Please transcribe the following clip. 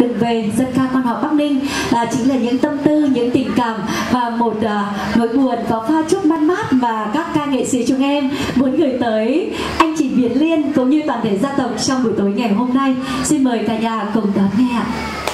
đường về dân ca quan họ Bắc Ninh chính là những tâm tư, những tình cảm và một nỗi buồn có pha chút man mát mà các ca nghệ sĩ chúng em muốn gửi tới anh chị Việt Liên cũng như toàn thể gia tộc trong buổi tối ngày hôm nay. Xin mời cả nhà cùng đón nghe ạ.